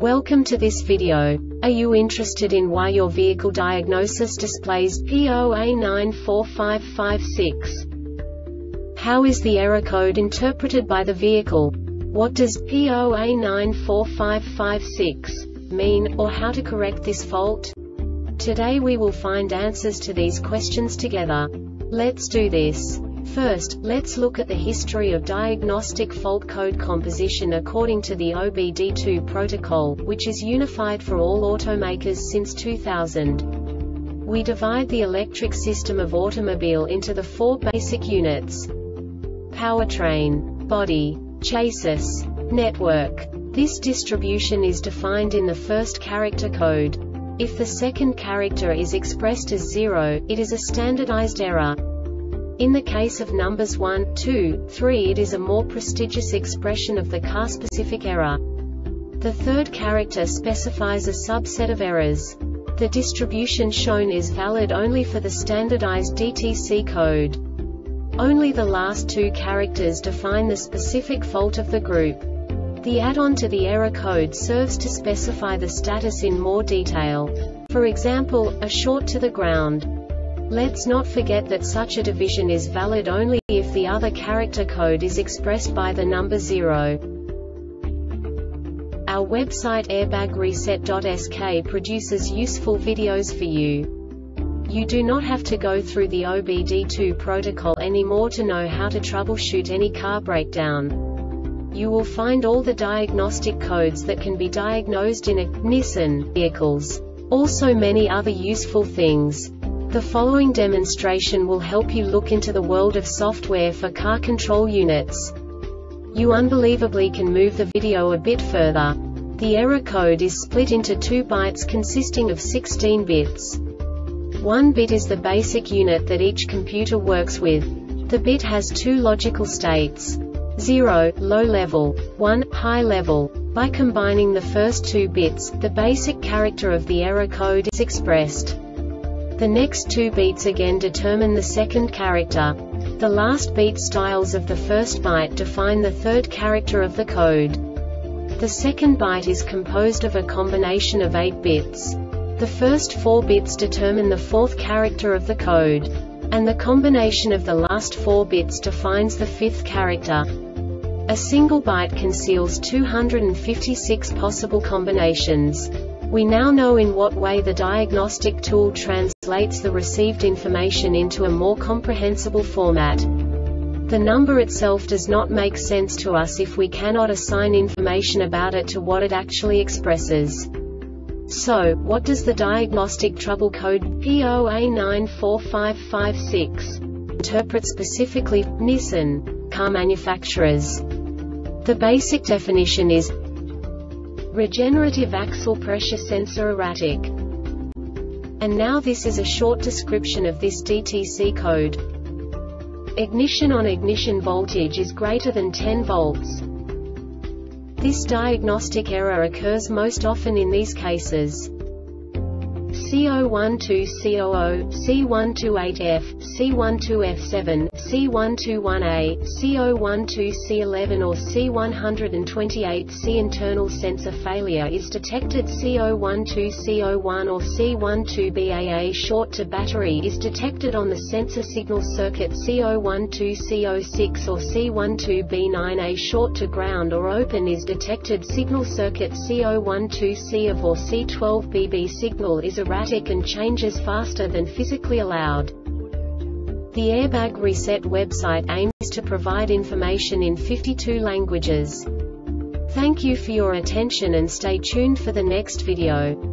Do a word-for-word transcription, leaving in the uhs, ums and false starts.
Welcome to this video. Are you interested in why your vehicle diagnosis displays P zero A nine four five five six? How is the error code interpreted by the vehicle? What does P zero A nine four five five six mean, or how to correct this fault? Today we will find answers to these questions together. Let's do this. First, let's look at the history of diagnostic fault code composition according to the O B D two protocol, which is unified for all automakers since two thousand. We divide the electric system of automobile into the four basic units: powertrain, body, chassis, network. This distribution is defined in the first character code. If the second character is expressed as zero, it is a standardized error. In the case of numbers one, two, three, it is a more prestigious expression of the car-specific error. The third character specifies a subset of errors. The distribution shown is valid only for the standardized D T C code. Only the last two characters define the specific fault of the group. The add-on to the error code serves to specify the status in more detail. For example, a short to the ground. Let's not forget that such a division is valid only if the other character code is expressed by the number zero. Our website airbag reset dot S K produces useful videos for you. You do not have to go through the O B D two protocol anymore to know how to troubleshoot any car breakdown. You will find all the diagnostic codes that can be diagnosed in a Nissan vehicles. Also many other useful things. The following demonstration will help you look into the world of software for car control units. You unbelievably can move the video a bit further. The error code is split into two bytes consisting of sixteen bits. One bit is the basic unit that each computer works with. The bit has two logical states: zero, low level, one, high level. By combining the first two bits, the basic character of the error code is expressed. The next two beats again determine the second character. The last beat styles of the first byte define the third character of the code. The second byte is composed of a combination of eight bits. The first four bits determine the fourth character of the code. And the combination of the last four bits defines the fifth character. A single byte conceals two hundred fifty-six possible combinations. We now know in what way the diagnostic tool translates the received information into a more comprehensible format. The number itself does not make sense to us if we cannot assign information about it to what it actually expresses. So, what does the diagnostic trouble code P zero A nine four five five six interpret specifically for Nissan car manufacturers? The basic definition is regenerative axle pressure sensor erratic. And now this is a short description of this D T C code. Ignition on ignition voltage is greater than ten volts. This diagnostic error occurs most often in these cases: C zero one two C zero zero, C one two eight F, C one two F seven, C one two one A, C zero one two C eleven or C one twenty-eight C. Internal sensor failure is detected. C zero one two C zero one or C one two B A A short to battery is detected on the sensor signal circuit. C zero one two C zero six or C one two B nine A short to ground or open is detected. Signal circuit C zero one two C of or C twelve B B signal is erratic and changes faster than physically allowed. The Airbag Reset website aims to provide information in fifty-two languages. Thank you for your attention and stay tuned for the next video.